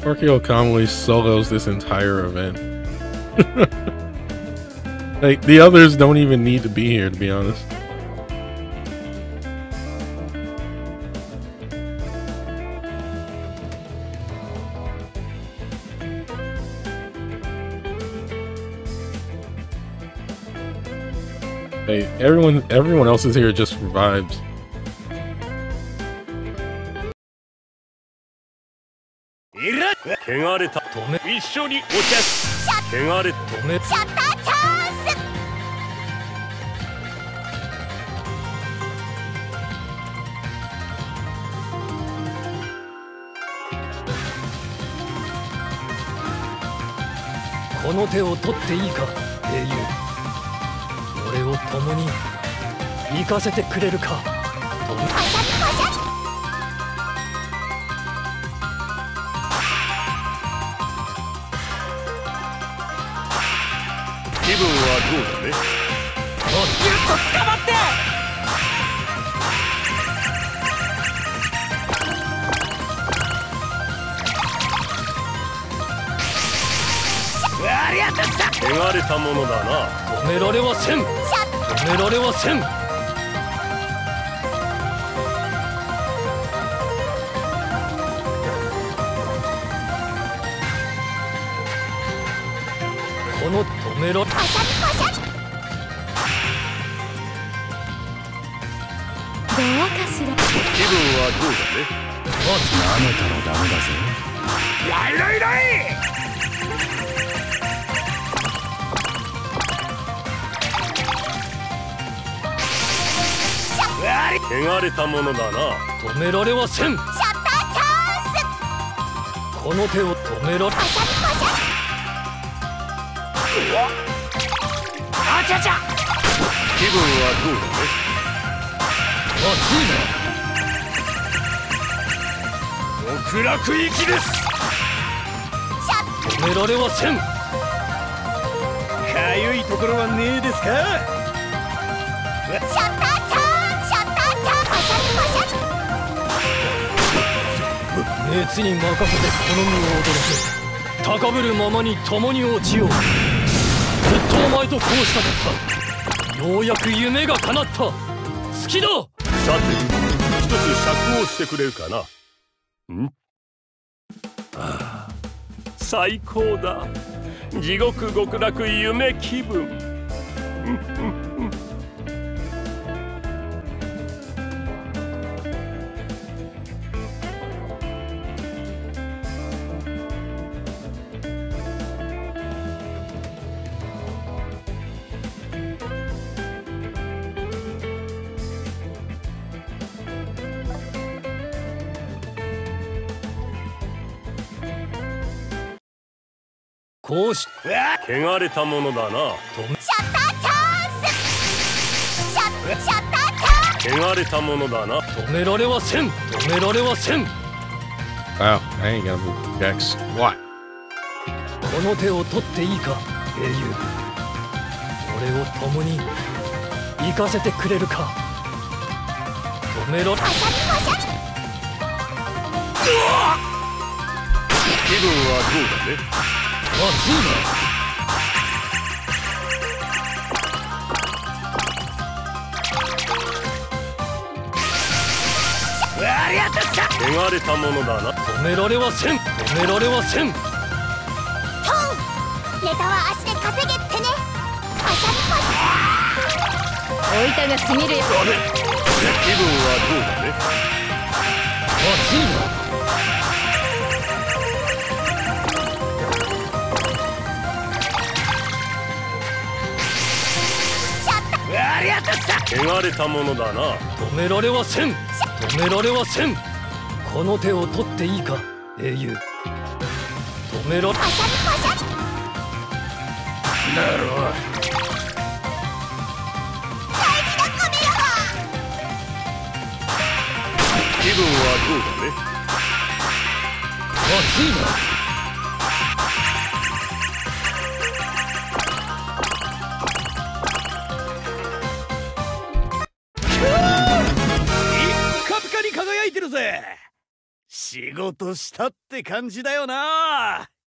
Torkio Kamui solos this entire event. Like, the others don't even need to be here, to be honest. Hey, everyone else is here just for vibes. 汚れた止め一緒にお茶汚れ止めシャッターチャンスこの手を取っていいか英雄俺を共に行かせてくれるかとパシャリパシャリ気分はどうだね。ギュッと捕まって。ありがとうさ。汚れたものだな。止められはせん。止められはせん。この止めろパシャリパシャリどうかしら気分はどうだねなめたらダメだぜライライライ汚れたものだな止められはせんシャッターチャンスこの手を止めろパシャリパシャリあちゃちゃ気分はどうだね熱いな極楽行きです止められはせんかゆいところはねえですかシャッターチャーンシャッターチャーンパシャリパシャリ熱に任せてこの身を踊らせ高ぶるままに共に落ちようずっとお前とこうしたかったようやく夢が叶った好きださて一つ酌をしてくれるかなんああ最高だ地獄極楽夢気分こうし汚れたものだなシャッターチャンスシャッターチャンス汚れたものだな止められはせん止められはせん Wow, I ain't gonna move jack squat. この手を取っていいか英雄俺を共に行かせてくれるか止めろパシャリパシャリ気分はどうだね熱いなありがとうさ汚れたものだな止められはせん止められはせんトンネタは足で稼げってねパシャリパシャリおいたが過ぎるよ気分はどうだね熱いなありがとうさ汚れたものだな止められはせん止められはせんこの手を取っていいか英雄止めろパシャリパシャリなるほど大事なコメよ気分はどうだね熱いな輝いてるぜ仕事したって感じだよな。